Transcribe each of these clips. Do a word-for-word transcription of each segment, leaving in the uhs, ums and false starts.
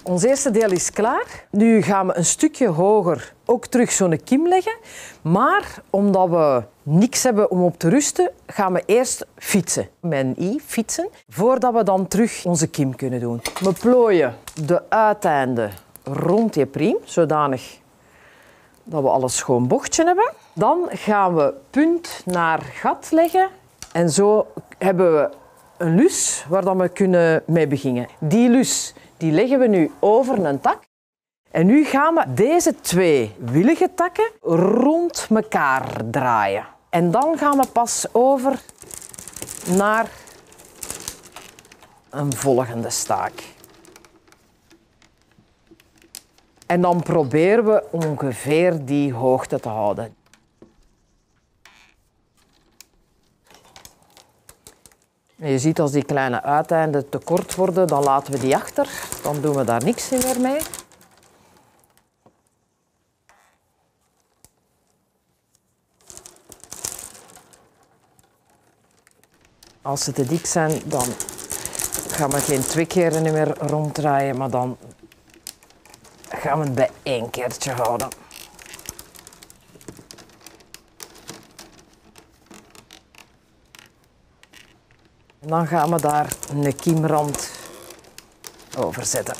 Ons eerste deel is klaar. Nu gaan we een stukje hoger ook terug zo'n kiem leggen. Maar omdat we niks hebben om op te rusten, gaan we eerst fietsen. Met een i, fietsen. Voordat we dan terug onze kiem kunnen doen. We plooien de uiteinden rond je priem, zodanig dat we al een schoon bochtje hebben. Dan gaan we punt naar gat leggen. En zo hebben we een lus waar we kunnen mee beginnen. Die lus die leggen we nu over een tak. En nu gaan we deze twee willige takken rond elkaar draaien. En dan gaan we pas over naar een volgende staak. En dan proberen we ongeveer die hoogte te houden. En je ziet als die kleine uiteinden te kort worden, dan laten we die achter. Dan doen we daar niks meer mee. Als ze te dik zijn, dan gaan we geen twee keer meer ronddraaien, maar dan gaan we het bij één keertje houden. En dan gaan we daar een kiemrand over zetten.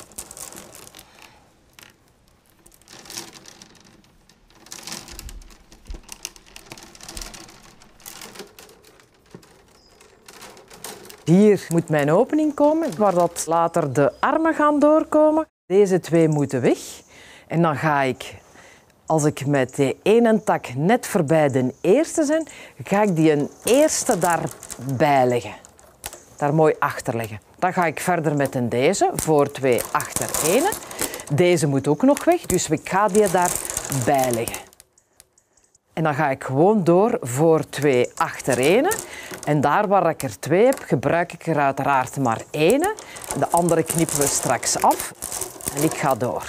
Hier moet mijn opening komen, waar dat later de armen gaan doorkomen. Deze twee moeten weg. En dan ga ik, als ik met de ene tak net voorbij de eerste ben, ga ik die een eerste daarbij leggen. Daar mooi achter leggen. Dan ga ik verder met een deze, voor twee achter ene. Deze moet ook nog weg, dus ik ga die daarbij leggen. En dan ga ik gewoon door voor twee achter ene. En daar waar ik er twee heb, gebruik ik er uiteraard maar ene. De andere knippen we straks af. En ik ga door.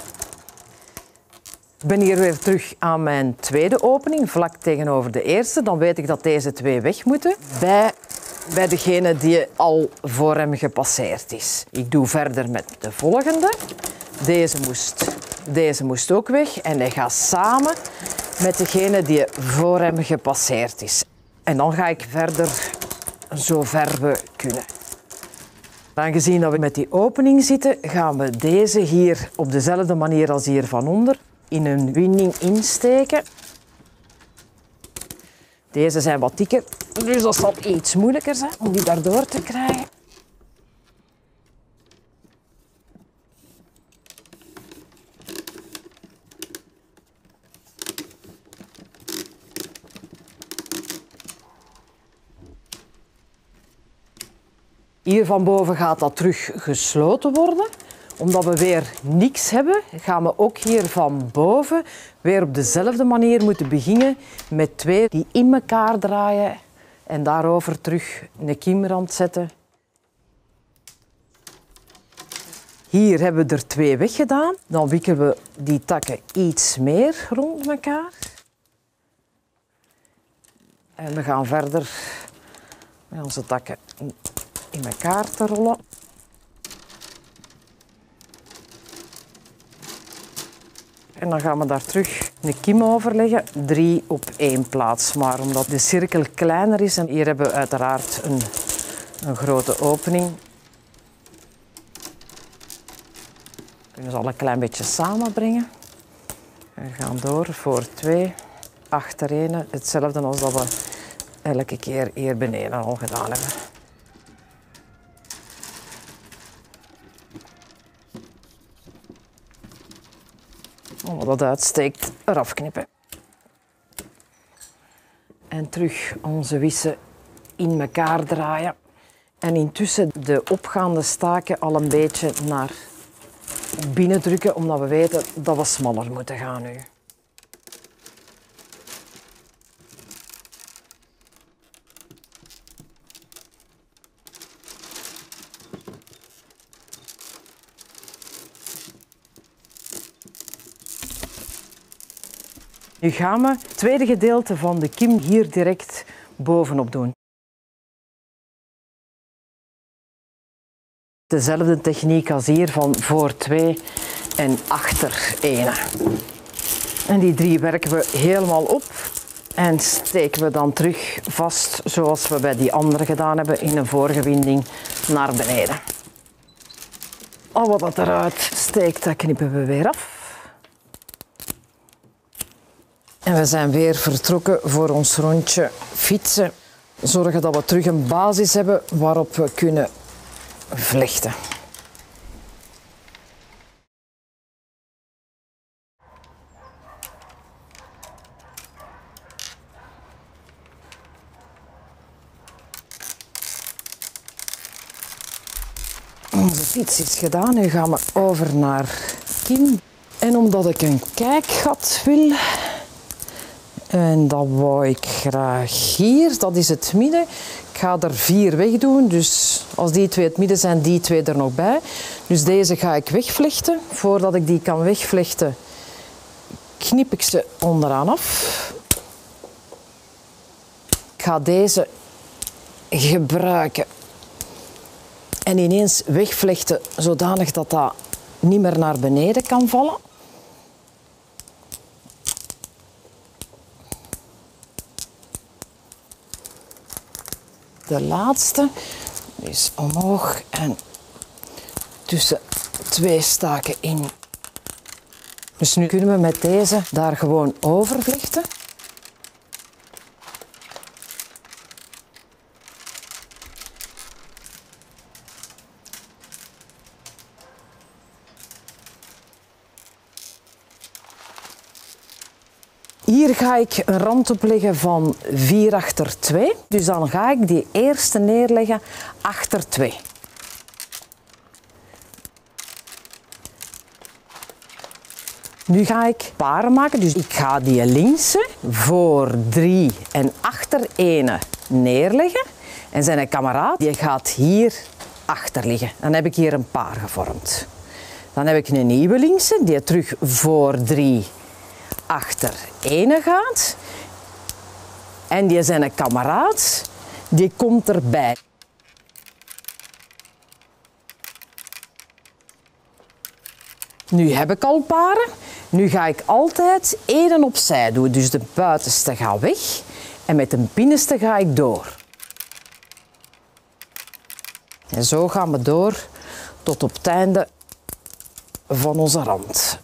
Ik ben hier weer terug aan mijn tweede opening, vlak tegenover de eerste. Dan weet ik dat deze twee weg moeten bij, bij degene die al voor hem gepasseerd is. Ik doe verder met de volgende. Deze moest, deze moest ook weg en hij gaat samen met degene die voor hem gepasseerd is. En dan ga ik verder zo ver we kunnen. Aangezien dat we met die opening zitten, gaan we deze hier op dezelfde manier als hier van onder in een winding insteken. Deze zijn wat dikker, dus dat zal iets moeilijker zijn om die daardoor te krijgen. Hier van boven gaat dat terug gesloten worden. Omdat we weer niks hebben, gaan we ook hier van boven weer op dezelfde manier moeten beginnen met twee die in elkaar draaien en daarover terug een kiemrand zetten. Hier hebben we er twee weggedaan. Dan wikkelen we die takken iets meer rond elkaar. En we gaan verder met onze takken in elkaar te rollen. En dan gaan we daar terug een kiem over leggen, drie op één plaats. Maar omdat de cirkel kleiner is en hier hebben we uiteraard een, een grote opening, kunnen we ze al een klein beetje samenbrengen. We gaan door voor twee, achter één, hetzelfde als dat we elke keer hier beneden al gedaan hebben. Omdat dat uitsteekt, eraf knippen. En terug onze wissen in elkaar draaien. En intussen de opgaande staken al een beetje naar binnen drukken, omdat we weten dat we smaller moeten gaan nu. Nu gaan we het tweede gedeelte van de kiem hier direct bovenop doen. Dezelfde techniek als hier van voor twee en achter één. En die drie werken we helemaal op en steken we dan terug vast zoals we bij die andere gedaan hebben in een vorige winding naar beneden. Al wat eruit steekt, dat knippen we weer af. En we zijn weer vertrokken voor ons rondje fietsen. Zorgen dat we terug een basis hebben waarop we kunnen vlechten. Onze fiets is gedaan, nu gaan we over naar kin. En omdat ik een kijkgat wil, en dat wou ik graag hier, dat is het midden. Ik ga er vier weg doen, dus als die twee het midden zijn, die twee er nog bij. Dus deze ga ik wegvlechten. Voordat ik die kan wegvlechten, knip ik ze onderaan af. Ik ga deze gebruiken en ineens wegvlechten zodanig dat dat niet meer naar beneden kan vallen. De laatste is omhoog en tussen twee staken in. Dus nu kunnen we met deze daar gewoon over vlechten. Hier ga ik een rand opleggen van vier achter twee. Dus dan ga ik die eerste neerleggen achter twee. Nu ga ik paren maken. Dus ik ga die linkse voor drie en achter één neerleggen. En zijn kameraad die gaat hier achter liggen. Dan heb ik hier een paar gevormd. Dan heb ik een nieuwe linkse die terug voor drie achter één gaat. En die zijn kameraad, die komt erbij. Nu heb ik al paren. Nu ga ik altijd één opzij doen. Dus de buitenste gaat weg en met de binnenste ga ik door. En zo gaan we door tot op het einde van onze rand.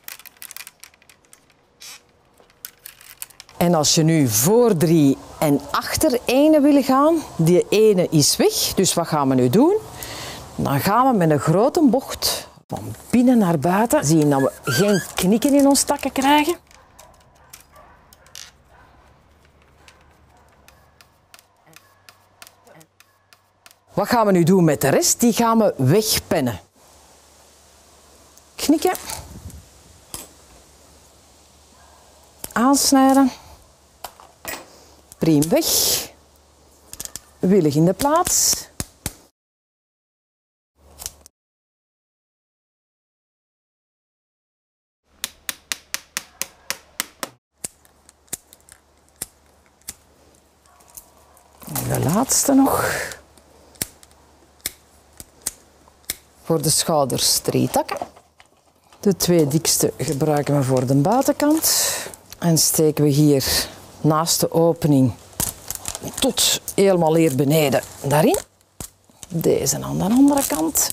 En als je nu voor drie en achter één wil gaan, die ene is weg. Dus wat gaan we nu doen? Dan gaan we met een grote bocht van binnen naar buiten. Zie je dat we geen knikken in ons takken krijgen. Wat gaan we nu doen met de rest? Die gaan we wegpennen. Knikken. Aansnijden. Priem weg. Willig in de plaats. En de laatste nog. Voor de schouders drie takken. De twee dikste gebruiken we voor de buitenkant. En steken we hier naast de opening tot helemaal hier beneden daarin. Deze aan de andere kant.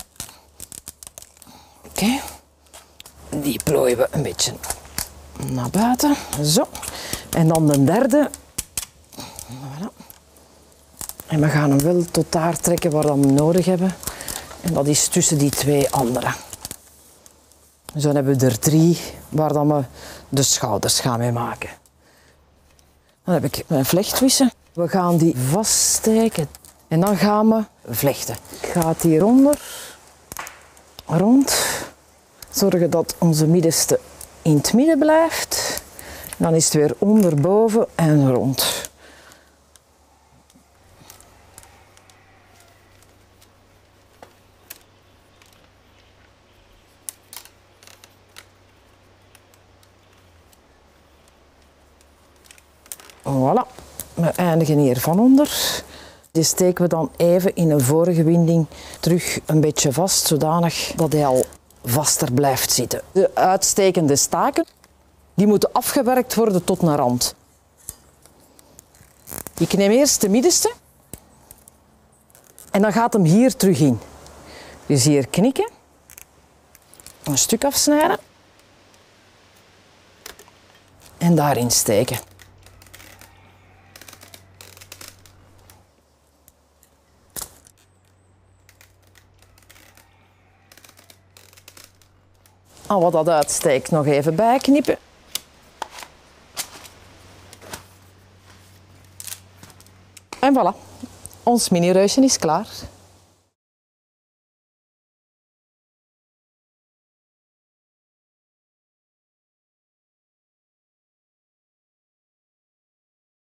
Oké. Okay. Die plooien we een beetje naar buiten. Zo. En dan de derde. Voilà. En we gaan hem wel tot daar trekken waar we hem nodig hebben. En dat is tussen die twee andere. Dus dan hebben we er drie waar dan we de schouders gaan mee maken. Dan heb ik mijn vlechtwissen. We gaan die vaststeken en dan gaan we vlechten. Ik ga het hieronder rond. Zorgen dat onze middenste in het midden blijft. En dan is het weer onderboven en rond. Voilà, we eindigen hier van onder. Die steken we dan even in een vorige winding terug een beetje vast, zodanig dat hij al vaster blijft zitten. De uitstekende staken die moeten afgewerkt worden tot een rand. Ik neem eerst de middenste en dan gaat hem hier terug in. Dus hier knikken, een stuk afsnijden en daarin steken. Al wat dat uitsteekt nog even bijknippen. En voilà, ons mini-reusje is klaar.